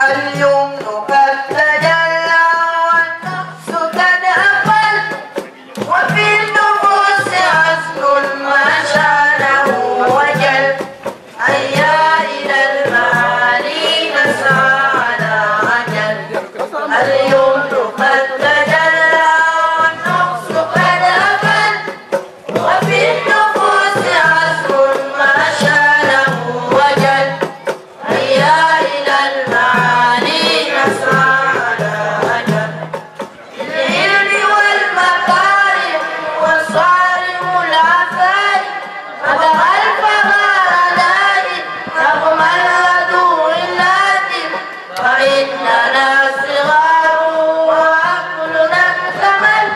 اليمن قد تجلى والنفس قد أفل وفي النفوس أصل ما شانه وجل هيا إلى المعالي نسعى على عجل اليمن قد تجلى والنفس قد أفل وفي النفوس أصل ما شانه وجل هيا إلى المعالي نسعى على عجل بالعلم والمكارم والصارم العفاري فترى الفقار دائم رغم العدو اللازم فإننا صغار وعقلنا اكتمل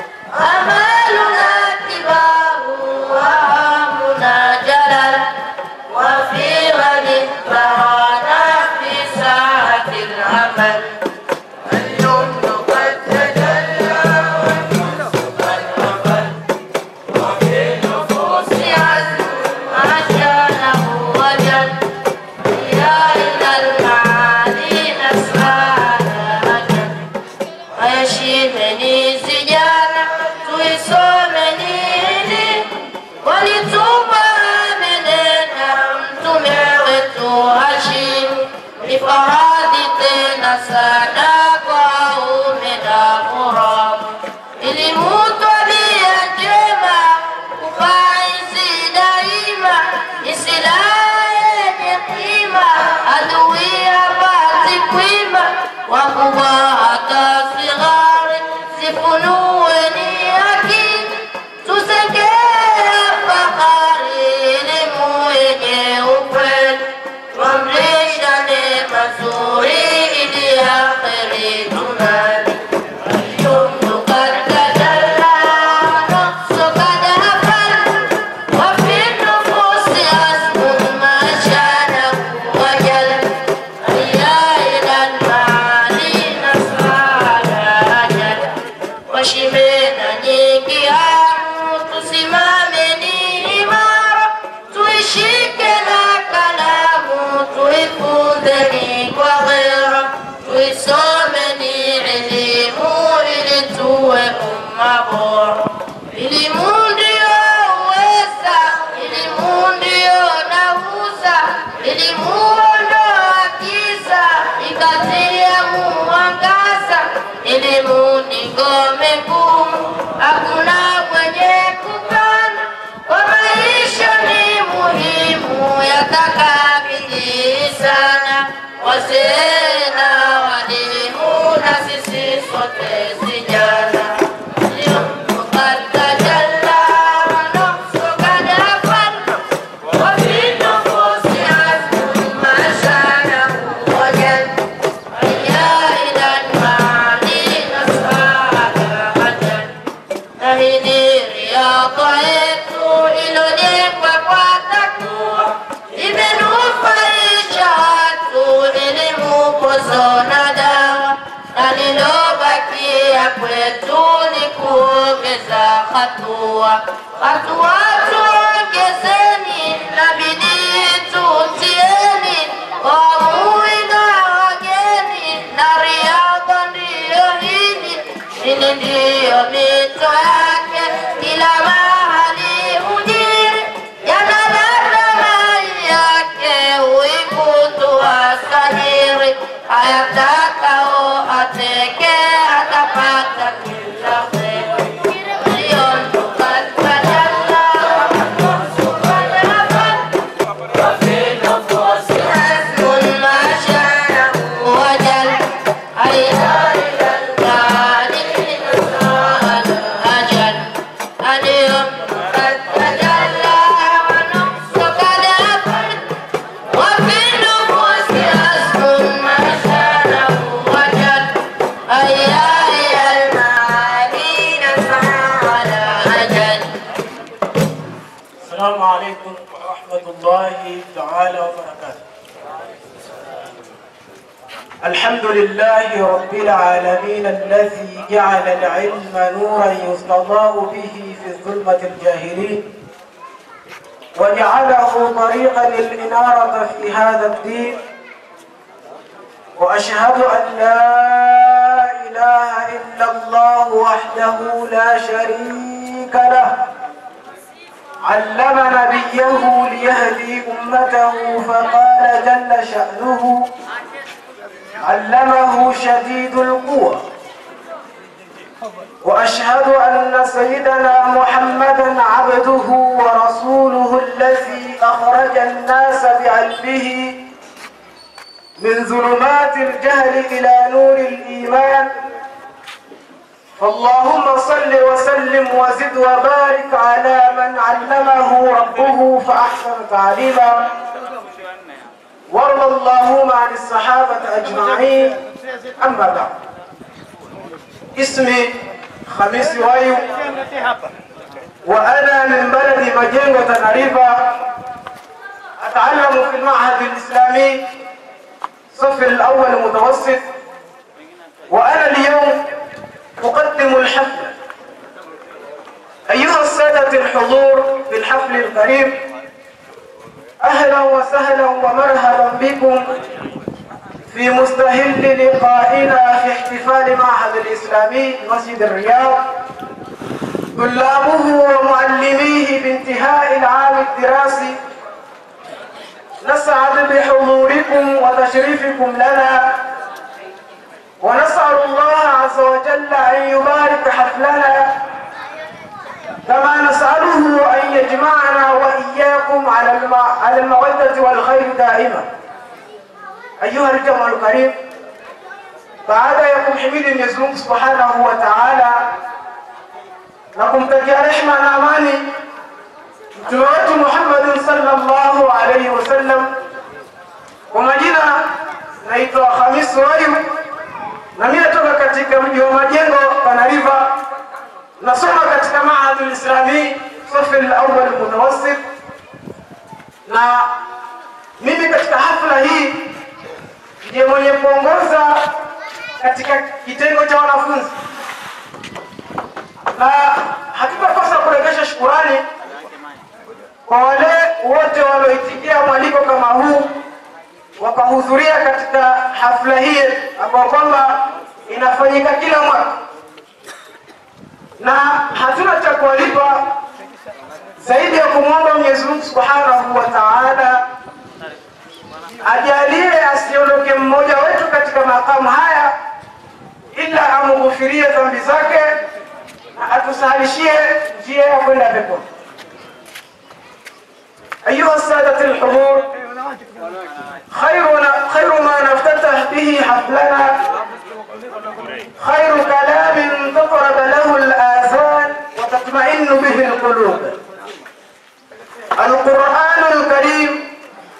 آمالنا كبار وهمنا جلل وفي غد ترانا في ساعة العمل اليمن قد تجلى والنفس قد أفل وفي النفوس عزم ما شانه وجل هيا إلى المعالي نسعى على أجل ويشيبني سجانا تيسومني إلي ولتوبى مننا تمعوت هشيم لفرادتنا سناك وأومنا مرام إلموت بي جمع وفايزي دائما إسلاي قيمة أدوية فاتكويمة وقواعة صغار سفنوني أكيد تسكي فقاري لمويني وفل ومريشاني مزوري إلي آخري تنالي اليمن قد تجلى والنفس قد أفل وفي النفوس أسم ما شانه وجل هيا إلى المعالي نسعى على أجل وشمينا نيكيامو تسمامني إمارة توشيكنا كلامو تويفوذني وغيره تويسومني علمو إلي تويكم مبور إلي مونديو ويسا إلي مونديو نووسا إلي موندو akisa ikatia muangasa elimu ni ngome ngumu hakuna mwenye kupana kwa maisha ni muhimu yatakabili sana wazee na walimu na sisi sote vijana اليمن قد تجلى والنفس قد أفل وفي النفوس عزم ما شانه وجل هيا إلى المعالي نسعى على عجل نهدي رياض yetu iliyojengwa kwa takwa imenufaisha watu elimu pozo na dawa na lilobakia kwetu ni kuongeza hatua tuongezeni na bidii tutieni wamui na wageni na riadha ndiyo hili ndiyo mito yake kila mahali hujiri yanaleta mai yake uikutu wasahiri ayatakao ateke atapata kila kheri اليمن قد تجلى والنفس قد أفل وفي النفوس أسم ما شانه وجل هيا إلى المعالي نسعى على أجل اليمن قد تجلى والنفس قد أفل وفي النفوس أسم ما شانه وجل هيا إلى المعالي نسعى على أجل السلام عليكم ورحمة الله تعالى وبركاته. الحمد لله رب العالمين الذي جعل العلم نورا يستضاء به في ظلمة الجاهلين وجعله طريقا للإنارة في هذا الدين وأشهد أن لا إله إلا الله وحده لا شريك له علم نبيه ليهدي أمته فقال جل شأنه علمه شديد القوى. وأشهد أن سيدنا محمدا عبده ورسوله الذي أخرج الناس بعلمه من ظلمات الجهل إلى نور الإيمان. فاللهم صل وسلم وزد وبارك على من علمه ربه فأحسن تعليما. وارض اللهم عن الصحابة أجمعين. أما بعد، اسمي خميس وايو وأنا من بلد مجنغ تنريفا، أتعلم في المعهد الإسلامي صف الأول متوسط. وأنا اليوم أقدم الحفل. أيها السادة الحضور في الحفل الكريم، أهلا وسهلا ومرحبا بكم في مستهل لقائنا في احتفال معهد الإسلامي مسجد الرياض، طلابه ومعلميه بانتهاء العام الدراسي. نسعد بحضوركم وتشريفكم لنا، ونسأل الله عز وجل أن يبارك حفلنا، كما نسأله أن يجمعنا وإياكم على المودة والخير دائما. أيها الجمع الكريم، baada ya kumhimidi Mwenyezi Mungu Subhanahu wa Ta'ala na kumtakia rehema na amani Mtume wetu Muhammad sallallahu alayhi wasallam, kwa majina naitwa Khamis Wayu na mimi natoka katika mji wa Majengo Tanariva, nasoma katika Maahad al-Islami safi al-awwal mutawassit. Na mimi katika hafla hii ndiye mwenye kuongoza katika kitengo cha wanafunzi, na hatutakosa kurejesha shukrani kwa wale wote walioitikia mwaliko kama huu wakahudhuria katika hafla hii ambayo kwamba inafanyika kila mwaka, na hatuna cha kuwalipa zaidi ya kumwomba Mwenyezi Mungu Subhanahu wa Ta'ala ajalie asiondoke mmoja wetu katika makamu haya ila amghufirie dhambi zake na atusahalishie njia ya kwenda peponi. أيها السادة الحضور، خير ما نفتتح به حفلنا خير كلام تطرب له الآذان وتطمئن به القلوب. القرآن الكريم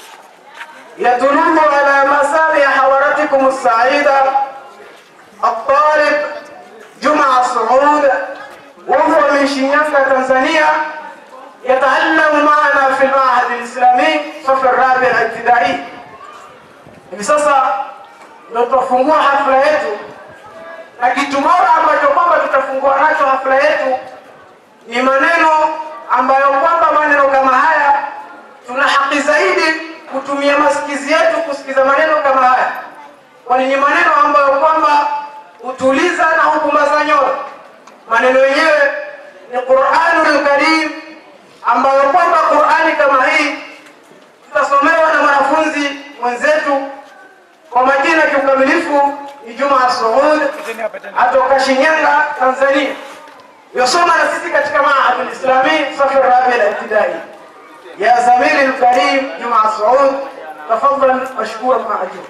يدل على مسامع حضراتكم السعيدة الطالب جمعة الصعود، وهو من شينيانغا تنزانيا، يتعلم معنا في المعهد الإسلامي صف الرابع الابتدائي. Hivi sasa ndio tutafungua hafla yetu, na kitu bora ambacho kwamba tutafungua nacho hafla yetu ni maneno ambayo kwamba maneno kama haya tuna haki zaidi kutumia masikizi yetu kusikiza maneno kama haya, kwani ni maneno ambayo kwamba hutuliza na hukumaza nyoyo. Maneno yenyewe ni Qur'anul Karim, ambayo kwamba Qur'ani kama hii tutasomewa na mwanafunzi mwenzetu kwa majina kiukamilifu ni Juma Saud atoka Shinyanga, Tanzania. Yosoma na sisi katika Maahad al-Islami safi rabi al-ibtidai. Ya zamili al-karim Juma Saud, tafadhal mashkura ma'ajur.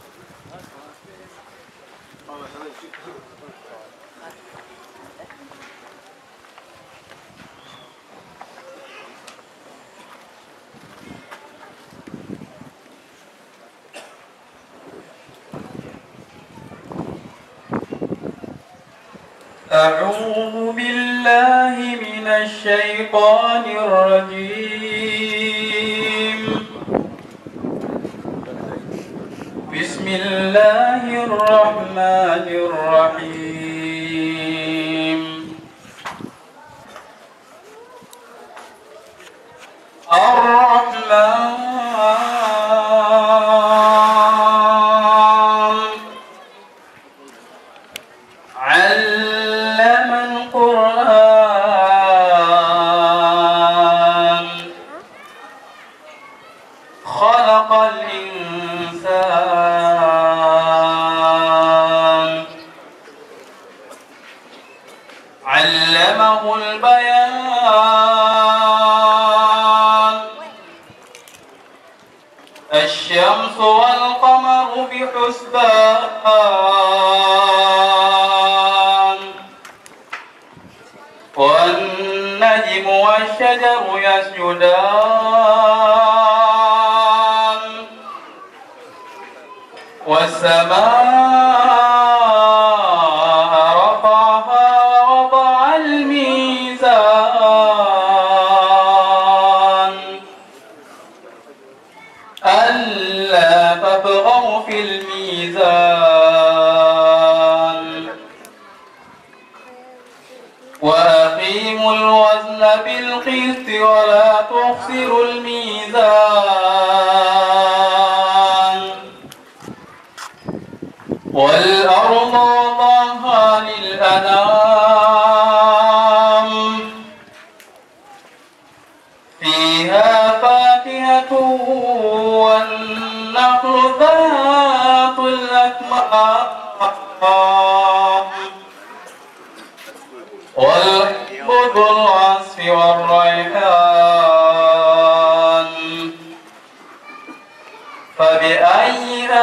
أعوذ بالله من الشيطان الرجيم. بسم الله الرحمن الرحيم. الرحمن الحسبان والنجم والشجر يسجدان والسماء رفعها ووضع الميزان ألا تطغوا في الميزان وأقيموا الوزن بالقسط ولا تخسروا الميزان والأرض وضعها للأنام فيها فاكهة والنخل ذات الأكمام والحب ذو العصف والريحان فبأي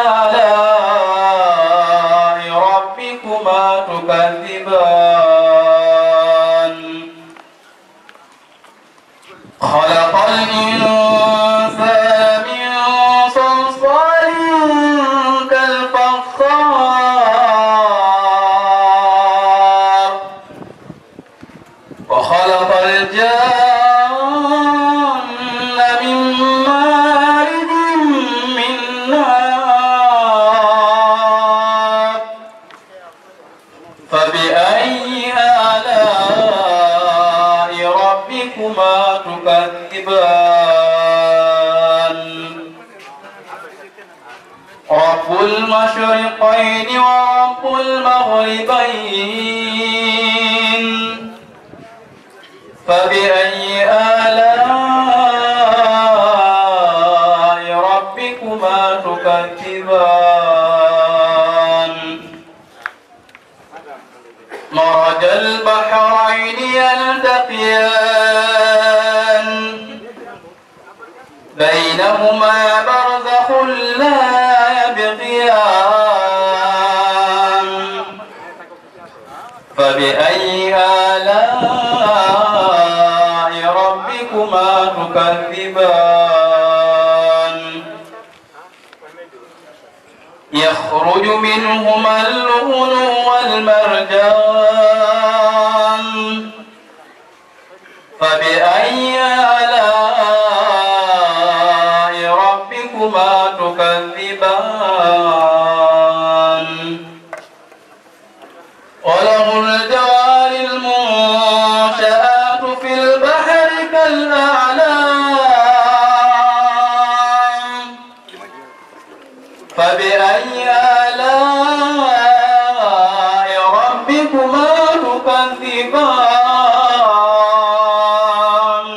آلاء ربكما تكذبان خلق الإنسان من صلصال كالفخار وخلق الجان من مارد من نار فبأي آلاء ربكما تكذبان رب المشرقين ورب المغربين فبأي آلاء ربكما تكذبان مرج البحرين يلتقيان بينهما برزخ لا يبغيان فبأي آلاء ربكما تكذبان يخرج منهما اللؤلؤ والمرجان فبأي آلاء ربكما تكذبان وله الجوار المنشآت في البحر كالأعلام فبأي آلاء ربكما تكذبان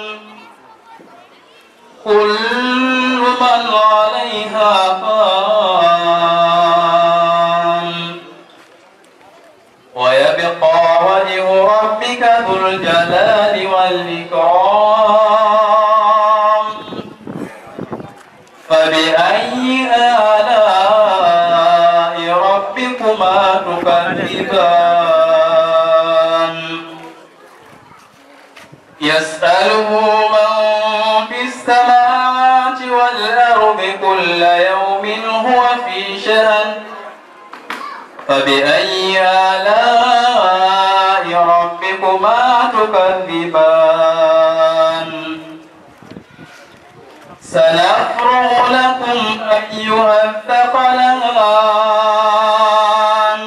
كل من عليها فان ويبقى وجه ربك ذو الجلال والإكرام فبأي آلاء ربكما تكذبان يسأله من في السماوات والأرض كل يوم هو في شأن فبأي آلاء ربكما تكذبان سنفرغ لكم أيها الثقلان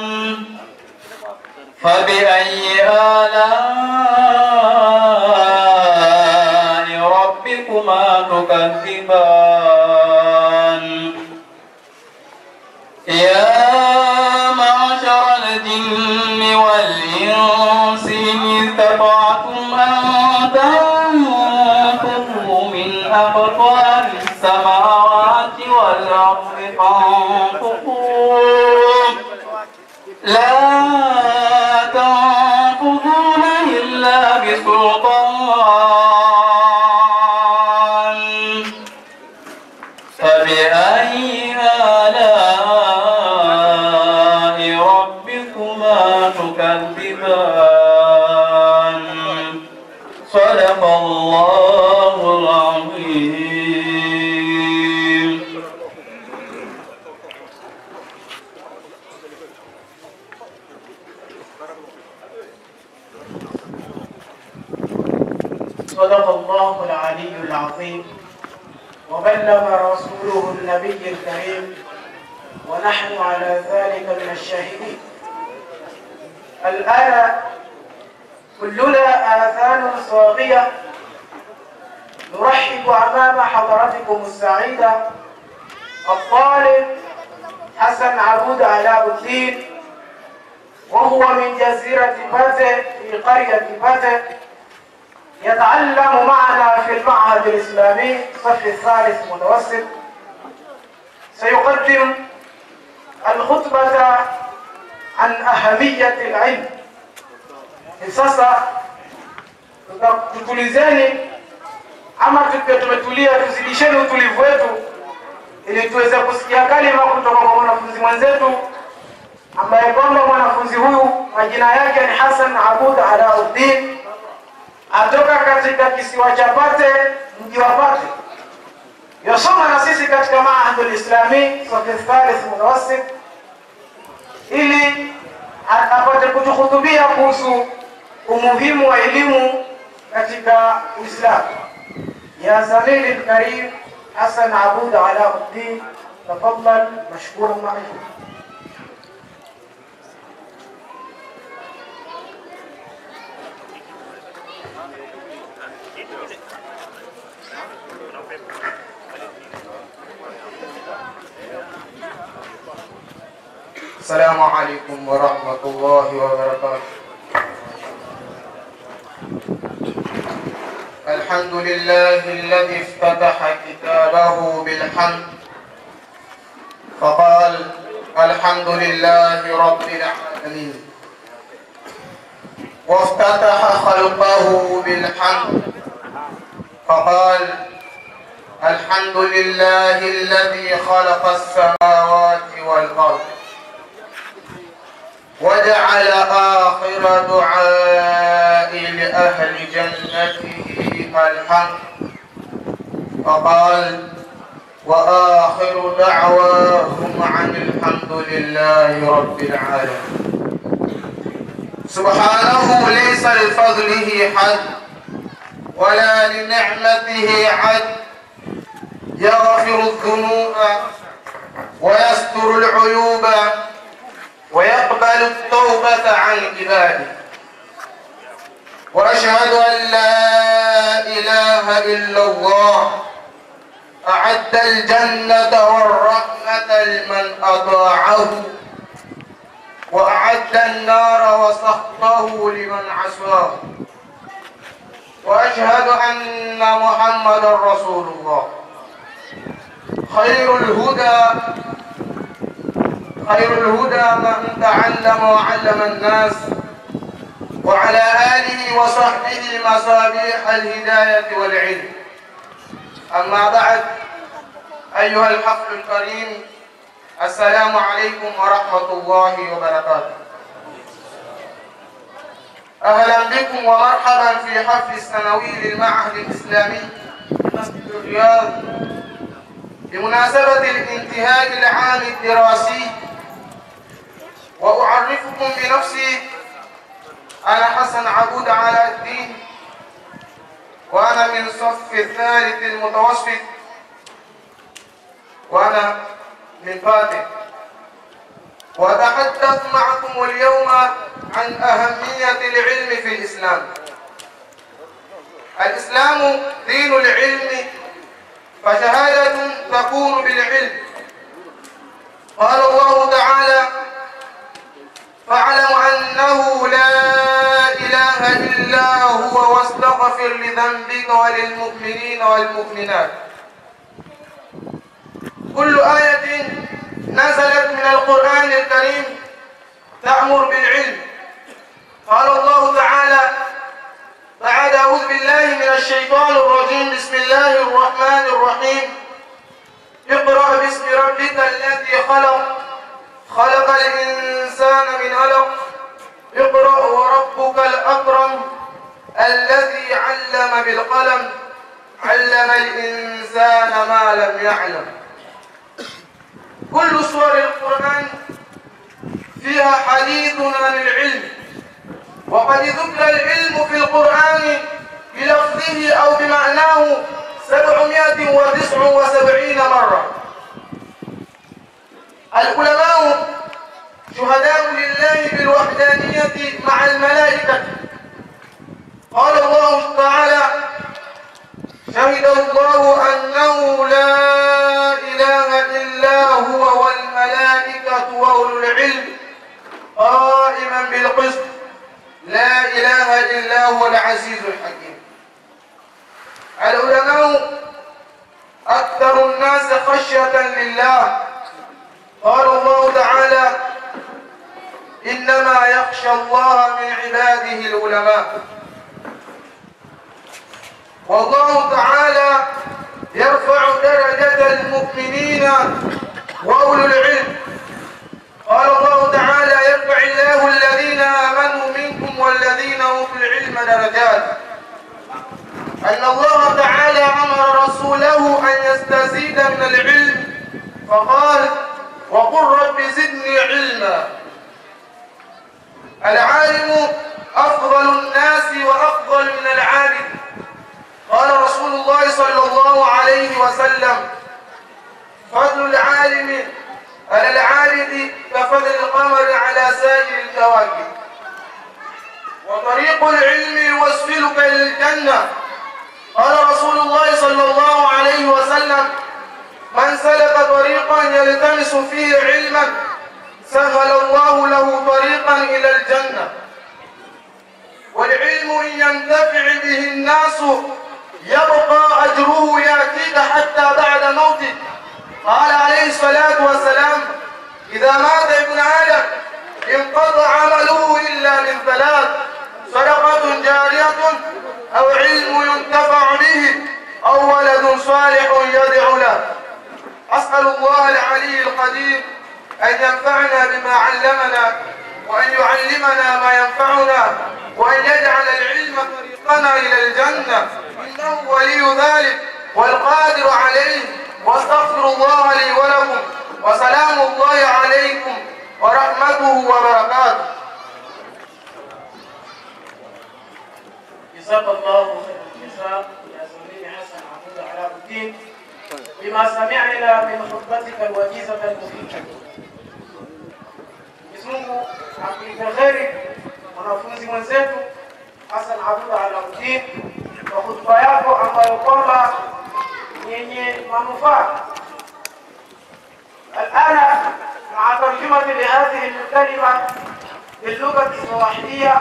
فبأي آلاء ربكما تكذبان يا معشر الجن والإنس إن استطعتم أن تنفذوا من أقطار السماوات والأرض فانفذوا لا تنفذون إلا بسلطان فبأي آلاء ربكما تكذبان صدق الله العظيم. صدق الله العلي العظيم وبلغ رسوله النبي الكريم ونحن على ذلك من الشاهدين. الآن كلنا آذان صاغية نرحب أمام حضرتكم السعيدة الطالب حسن عبود علاء الدين، وهو من جزيرة باتة في قرية باتة، يتعلم معنا في المعهد الإسلامي الصف الثالث متوسط. سيقدم الخطبة عن أهمية العلم. Sasa tutulizeni ama tumetulia, tuzidisheni utulivu wetu ili tuweze kusikia kalima kutoka kwa mwanafunzi mwenzetu ambaye kwamba mwanafunzi huyu majina yake ni Hassan Abud Alauddin, atoka katika kisiwa cha Pate, mji wa Pate. Yasoma na sisi katika Maahadul Islami Safi Thalith Mutawassit ili apate kutuhutubia kuhusu umuhimu wa elimu katika Uislamu. Ya zamili al-karim Hassan Abud Alauddin, tafadhal mashkuran ma'akum. السلام عليكم ورحمة الله وبركاته. الحمد لله الذي افتتح كتابه بالحمد فقال الحمد لله رب العالمين، وافتتح خلقه بالحمد فقال الحمد لله الذي خلق السماوات والأرض، وجعل آخر دعاء لأهل جنته الحمد فقال وآخر دعواهم عن الحمد لله رب العالمين. سبحانه ليس لفضله حد ولا لنعمته عد، يغفر الذنوب ويستر العيوب ويقبل التوبة عن عباده. وأشهد أن لا إله إلا الله أعد الجنة والرحمة لمن أطاعه، وأعد النار وسخطه لمن عصاه. وأشهد أن محمد رسول الله خير الهدى من تعلم وعلم الناس، وعلى آله وصحبه مصابيح الهداية والعلم. أما بعد، أيها الحفل الكريم، السلام عليكم ورحمة الله وبركاته. أهلا بكم ومرحبا في حفل السنوي للمعهد الإسلامي مسجد الرياض بمناسبة الانتهاء العام الدراسي. وأعرفكم بنفسي، أنا حسن عبود علاء الدين، وأنا من صف الثالث المتوسط، وأنا من باتة. وأتحدث معكم اليوم عن أهمية العلم في الإسلام. الإسلام دين العلم، فشهادة تكون بالعلم. قال الله تعالى فاعلم أنه لا إله إلا هو واستغفر لذنبك وللمؤمنين والمؤمنات. كل آية نزلت من القرآن الكريم تأمر بالعلم. قال الله تعالى بعد أعوذ بالله من الشيطان الرجيم بسم الله الرحمن الرحيم اقرأ باسم ربك الذي خلق خلق الإنسان من علق اقرأ وربك الأكرم الذي علم بالقلم علم الإنسان ما لم يعلم. كل سور القرآن فيها حديث عن العلم، وقد ذكر العلم في القرآن بلفظه أو بمعناه 779 مرة. العلماء شهداء لله بالوحدانية مع الملائكة. قال الله تعالى: شهد الله أنه لا إله إلا هو والملائكة وأولو العلم قائما بالقسط لا إله إلا هو العزيز الحكيم. العلماء أكثر الناس خشية لله. قال الله تعالى: إنما يخشى الله من عباده العلماء. والله تعالى يرفع درجة المؤمنين وأولو العلم. قال الله تعالى: يرفع الله الذين آمنوا منكم والذين أوتوا العلم درجات. أن الله تعالى أمر رسوله أن يستزيد من العلم فقال: وقل رب زدني علما. العالم أفضل الناس وأفضل من العابد. قال رسول الله صلى الله عليه وسلم: فضل العالم على العابد كفضل القمر على سائر الكواكب. وطريق العلم يوصلك إلى الجنة. قال رسول الله صلى الله عليه وسلم: من سلك طريقا يلتمس فيه علما سهل الله له طريقا إلى الجنة. والعلم إن ينتفع به الناس يبقى أجره يأتيك حتى بعد موته. قال عليه الصلاة والسلام: إذا مات ابن آدم انقطع عمله إلا من ثلاث: صدقة جارية أو علم ينتفع به أو ولد صالح يدعو له. أسأل الله العلي القدير أن ينفعنا بما علمنا، وأن يعلمنا ما ينفعنا، وأن يجعل العلم طريقنا إلى الجنة، إنه ولي ذلك والقادر عليه. واستغفر الله لي ولكم، وسلام الله عليكم ورحمته وبركاته. جزاك الله خير الجزاء يا زميلي حسن عبود علاء الدين بما سمعنا من خطبتك الوجيزة المفيدة. Mungu akulipe kheri mwanafunzi mwenzetu Hassan Abud Alaudin kwa hotuba yako ambayo kwamba yenye manufaa. الآن مع ترجمة لهذه الكلمة باللغة السواحلية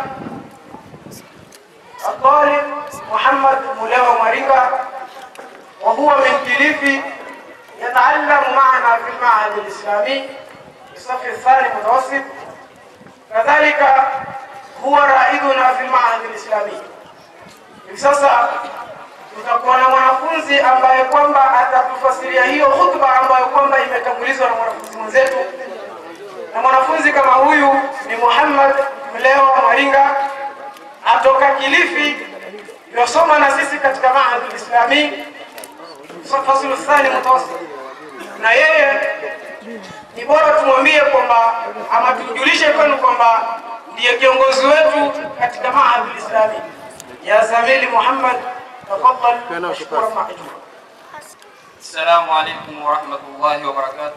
الطالب محمد ملاوى مارينغا، وهو من كليفي يتعلم معنا في المعهد الإسلامي الصف الثاني متوسط. كذلك هو رائدنا في المعهد الإسلامي. Sasa tutakuwa na mwanafunzi ambaye kwamba atatufasiria hiyo hutuba ambayo kwamba imetangulizwa na mwanafunzi mwenzetu. Na mwanafunzi kama huyu ni Muhammad Mlewa Maringa, atoka Kilifi, yosoma na sisi katika Maahad al-Islami fasulu thani mutawassit. Na yeye ni bora tumwambie kwamba ama tujulishe kwenu kwamba ndiye kiongozi wetu katika Maahad al-Islami. Ya Zamili Muhammad, tafadhal mashkura ma'jura. Assalamu alaykum wa rahmatullahi wa barakatuh.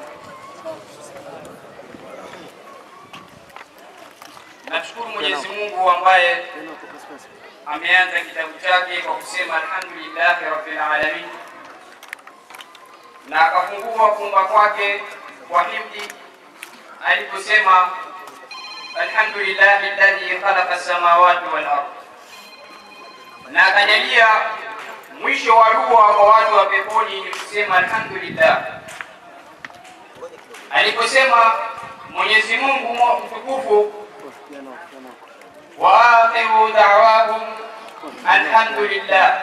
Namshukuru Mwenyezi Mungu ambaye ameanza kitabu chake kwa kusema alhamdulillahi rabbil alamin, na akafungua kuumba kwake kwa himdi aliposema alhamdulillahi alladhi khalaqa as-samawati wal ardh, na akajalia mwisho wa dua kwa watu wa peponi ni kusema alhamdulillah. Aliposema Mwenyezi Mungu mtukufu wa akhiru da'wahum alhamdulillah,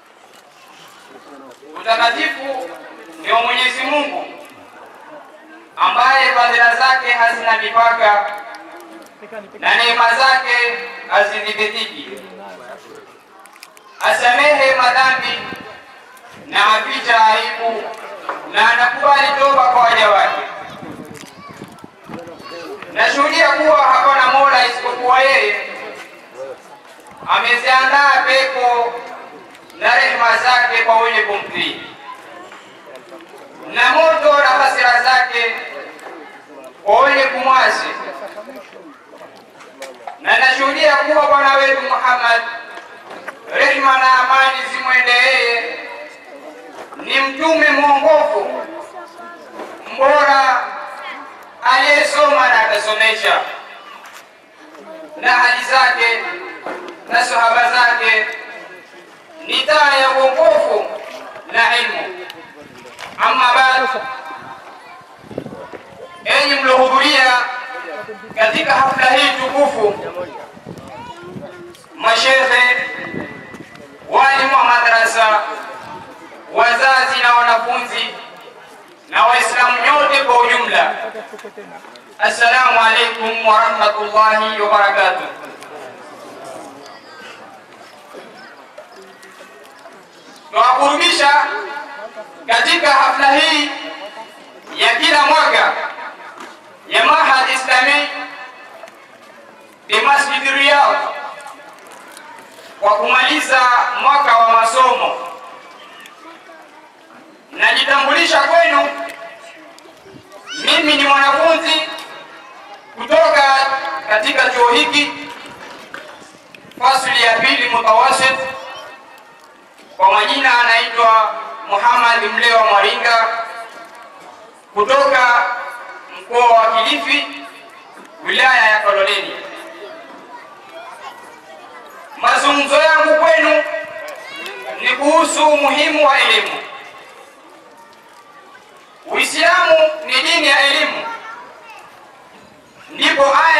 utakatifu ndio Mwenyezi Mungu ambaye fadhila zake hazina mipaka na neema zake hazidhibitiki, asamehe madhambi na aficha aibu na anakubali toba kwa waja wake. Nashuhudia kuwa hapana mola isipokuwa yeye. Ameziandaa pepo na rehema zake kwa wenye kumtii, na moto na hasira zake kwa wenye kumwasi. Na nashuhudia kuwa bwana wetu Muhammad, rehema na amani zimwende yeye, ni mtume mwongofu mbora aliyesoma na akasomesha, na hali zake na sahaba zake ni taa ya uongofu na ilmu. Amma baad, enyi mlohudhuria katika hafla hii tukufu, mashehe, walimu wa madrasa, wazazi na wanafunzi na Waislamu nyote kwa ujumla, assalamu alaikum wa rahmatullahi wa barakatuh. Tunakurubisha katika hafla hii ya kila mwaka ya Mahad Islami bi Masjid Riyadh kwa kumaliza mwaka wa masomo. Najitambulisha kwenu, mimi ni mwanafunzi kutoka katika chuo hiki fasili ya pili mutawasit. Kwa majina anaitwa Muhammad Mlewa Mwaringa kutoka mkoa wa Kilifi, wilaya ya Kaloleni. Mazungumzo yangu kwenu ni kuhusu umuhimu wa elimu. Uislamu ni dini ya elimu, ndipo aya